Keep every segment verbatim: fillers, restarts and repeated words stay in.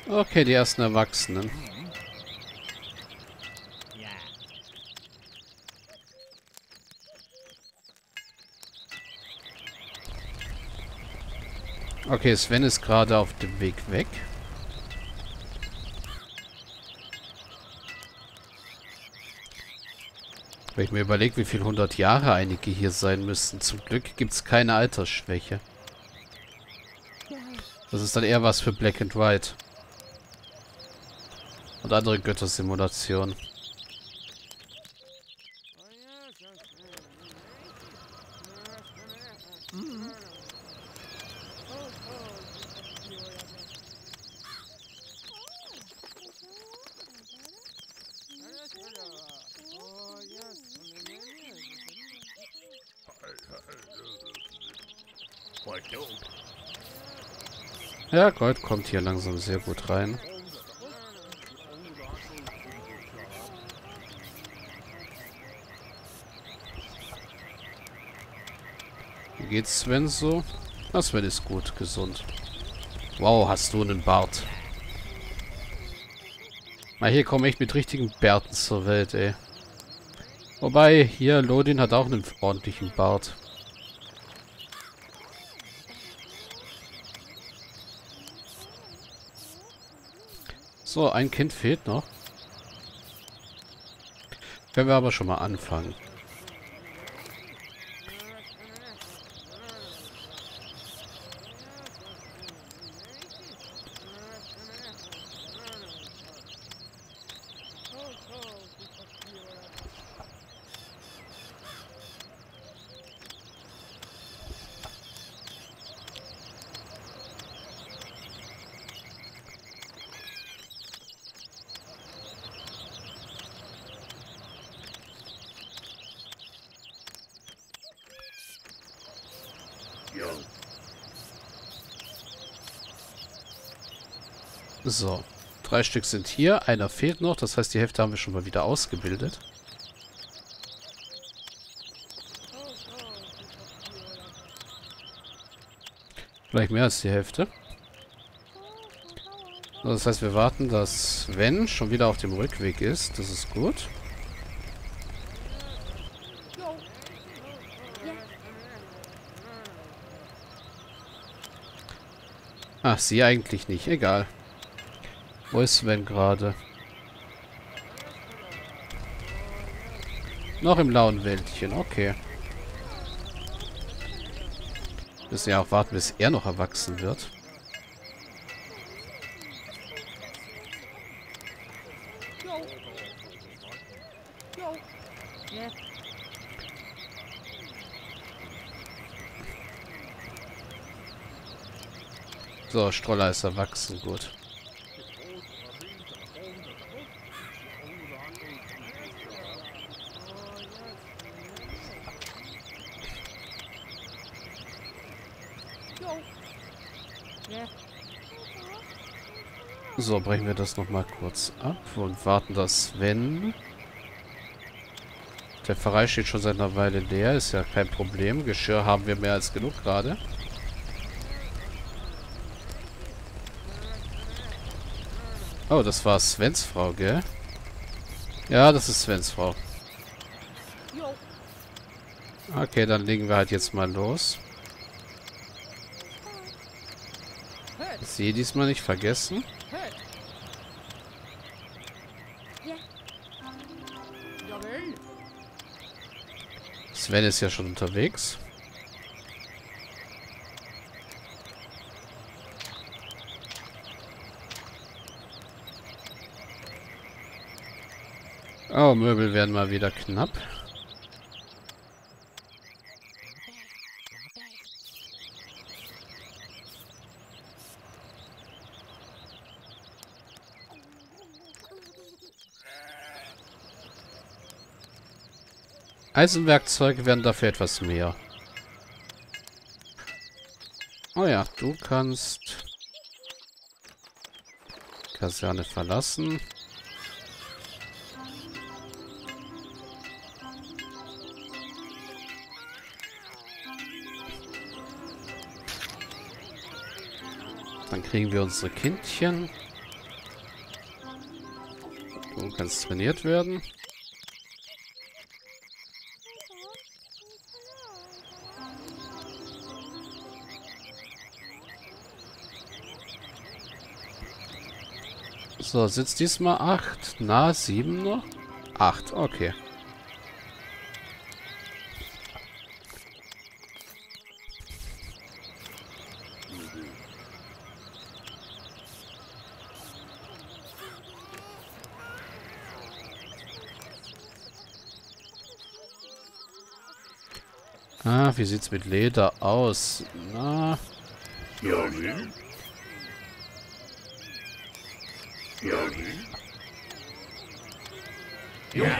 Okay, die ersten Erwachsenen. Okay, Sven ist gerade auf dem Weg weg. Wenn ich mir überlege, wie viele hundert Jahre einige hier sein müssten. Zum Glück gibt es keine Altersschwäche. Das ist dann eher was für Black and White. Und andere Göttersimulationen. Ja, Gold kommt hier langsam sehr gut rein. Wie geht's Sven so? Na, Sven ist gut, gesund. Wow, hast du einen Bart. Na, hier komme ich mit richtigen Bärten zur Welt, ey. Wobei, hier, Lodin hat auch einen ordentlichen Bart. So, ein Kind fehlt noch. Können wir aber schon mal anfangen. So. Drei Stück sind hier. Einer fehlt noch. Das heißt, die Hälfte haben wir schon mal wieder ausgebildet. Vielleicht mehr als die Hälfte. So, das heißt, wir warten, dass Sven schon wieder auf dem Rückweg ist. Das ist gut. Ach, sie eigentlich nicht. Egal. Wo ist Sven gerade? Noch im lauen Wäldchen. Okay. Müssen ja auch warten, bis er noch erwachsen wird. So, Stroller ist erwachsen. Gut. So, brechen wir das nochmal kurz ab und warten, dass Sven... Der Pfarrei steht schon seit einer Weile leer, ist ja kein Problem. Geschirr haben wir mehr als genug gerade. Oh, das war Svens Frau, gell? Ja, das ist Svens Frau. Okay, dann legen wir halt jetzt mal los. Sie diesmal nicht vergessen. Sven ist ja schon unterwegs. Oh, Möbel werden mal wieder knapp. Eisenwerkzeuge werden dafür etwas mehr. Oh ja, du kannst Kaserne verlassen. Dann kriegen wir unsere Kindchen. Du kannst trainiert werden. So, sitzt diesmal acht. Na, sieben noch? acht, okay. Ah, wie sieht's mit Leder aus? Na. Ja, ne? Ja, ne? Ja.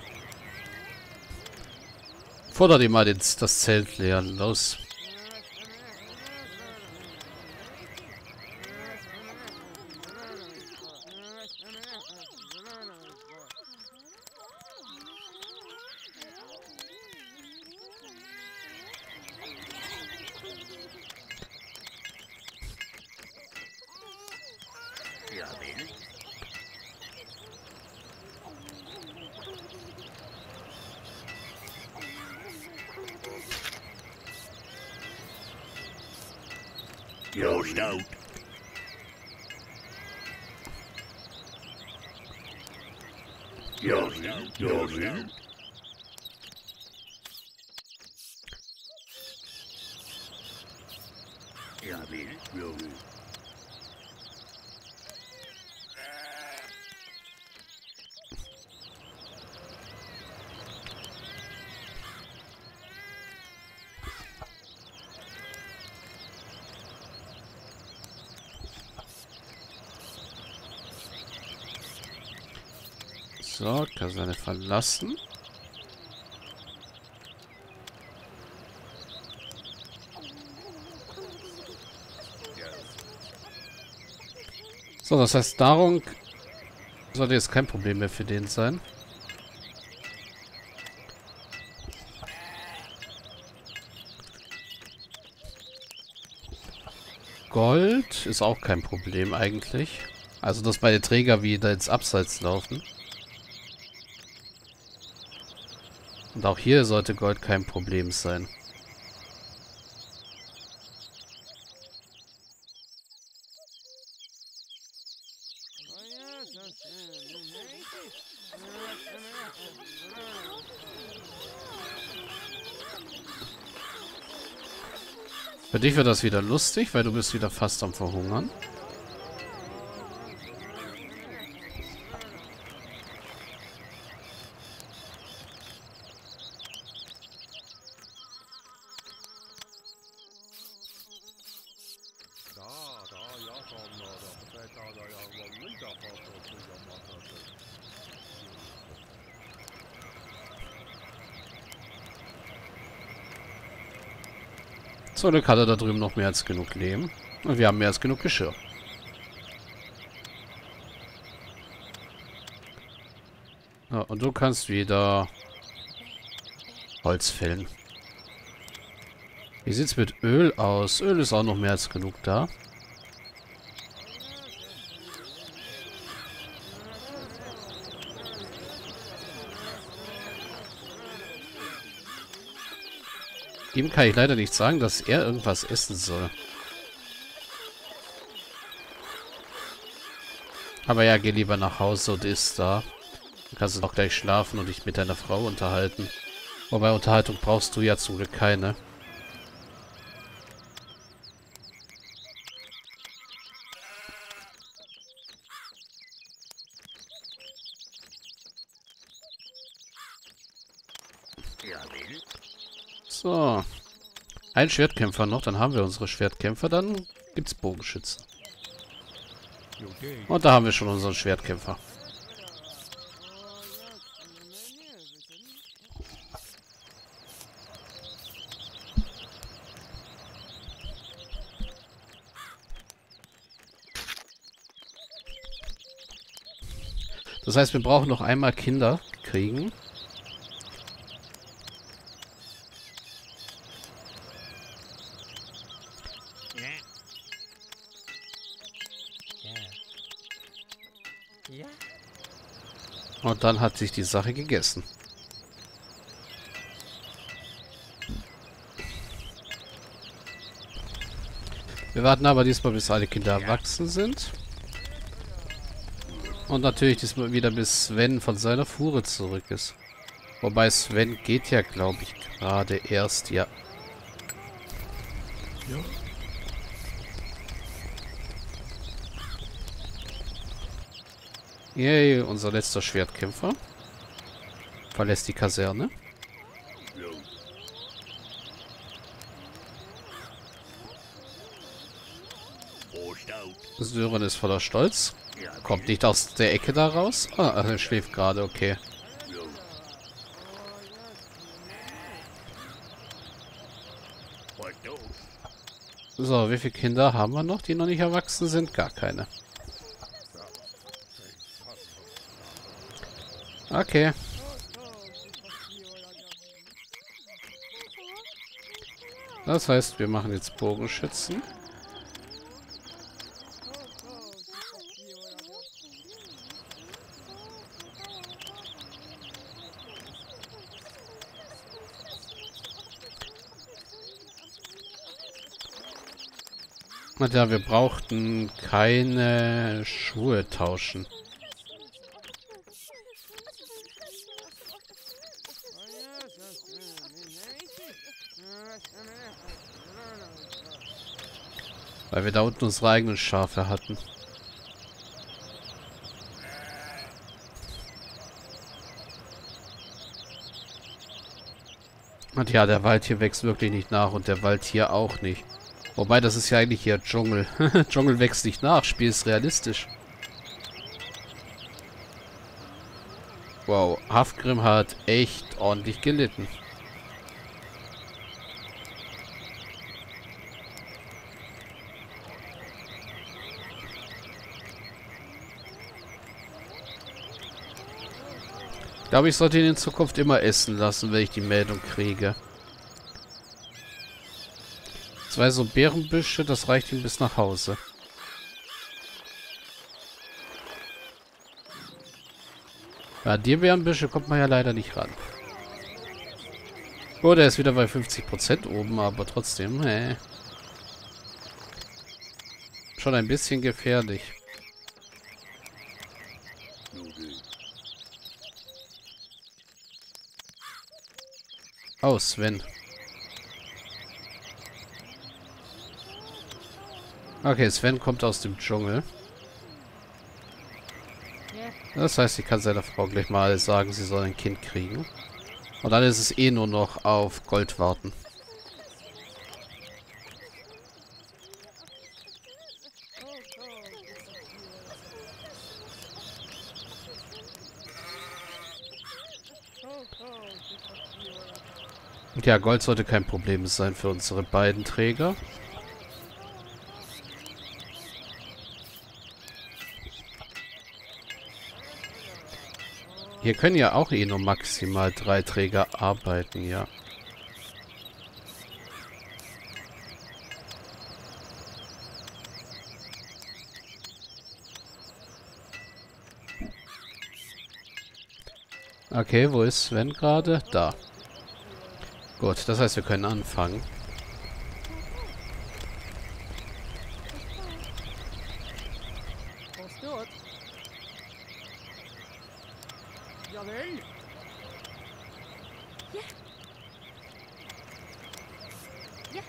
Futter die mal das, das Zelt leer. Los. Ja, ne? Ja, stout. Ja, ne? Ja, ne? Ja, ne? Ja, ne? So, Kaserne verlassen. So, das heißt, Nahrung sollte jetzt kein Problem mehr für den sein. Gold ist auch kein Problem eigentlich. Also, dass meine Träger wieder ins Abseits laufen. Und auch hier sollte Gold kein Problem sein. Für dich wird das wieder lustig, weil du bist wieder fast am Verhungern. So, Glück hat er da drüben noch mehr als genug Lehm. Und wir haben mehr als genug Geschirr. Ja, und du kannst wieder Holz fällen. Wie sieht's mit Öl aus? Öl ist auch noch mehr als genug da. Ihm kann ich leider nicht sagen, dass er irgendwas essen soll. Aber ja, geh lieber nach Hause und isst da. Dann kannst du doch gleich schlafen und dich mit deiner Frau unterhalten. Wobei, Unterhaltung brauchst du ja zum Glück keine. Ja, ne? So. Ein Schwertkämpfer noch, dann haben wir unsere Schwertkämpfer, dann gibt's Bogenschützen. Und da haben wir schon unseren Schwertkämpfer. Das heißt, wir brauchen noch einmal Kinder kriegen. Ja. Ja. Und dann hat sich die Sache gegessen. Wir warten aber diesmal, bis alle Kinder erwachsen sind. Und natürlich diesmal wieder, bis Sven von seiner Fuhre zurück ist. Wobei Sven geht ja, glaube ich, gerade erst, ja. Ja. Yay, unser letzter Schwertkämpfer. Verlässt die Kaserne. Jo. Prost auf. Sören ist voller Stolz. Ja, Kommt nicht aus der Ecke da raus. Ah, ach, er schläft gerade, okay. jo. Was los? So, wie viele Kinder haben wir noch, die noch nicht erwachsen sind? Gar keine. Okay. Das heißt, wir machen jetzt Bogenschützen. Und ja, wir brauchten keine Schuhe tauschen. Weil wir da unten unsere eigenen Schafe hatten. Und ja, der Wald hier wächst wirklich nicht nach und der Wald hier auch nicht. Wobei, das ist ja eigentlich hier Dschungel. Dschungel wächst nicht nach, Spiel ist realistisch. Wow, Hafgrim hat echt ordentlich gelitten. Ich glaube, ich sollte ihn in Zukunft immer essen lassen, wenn ich die Meldung kriege. Zwei so Beerenbüsche, das reicht ihm bis nach Hause. Ja, die Beerenbüsche kommt man ja leider nicht ran. Oh, der ist wieder bei fünfzig Prozent oben, aber trotzdem, hä. Schon ein bisschen gefährlich. Oh, Sven. Okay, Sven kommt aus dem Dschungel. Das heißt, ich kann seiner Frau gleich mal sagen, sie soll ein Kind kriegen. Und dann ist es eh nur noch auf Gold warten. Und ja, Gold sollte kein Problem sein für unsere beiden Träger. Hier können ja auch eh nur maximal drei Träger arbeiten, ja. Okay, wo ist Sven gerade? Da. Gut, das heißt, wir können anfangen. Förstått? Javäl. Ja. Ja.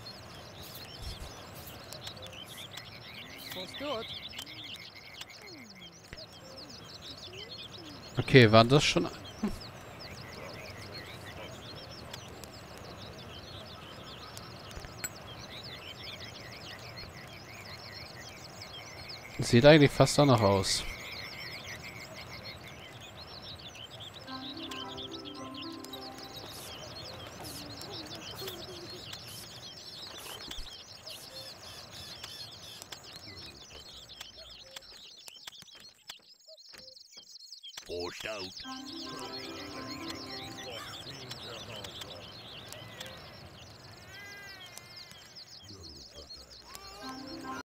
Förstått? Okay, waren das schon... Sieht eigentlich fast danach aus. Prost auf.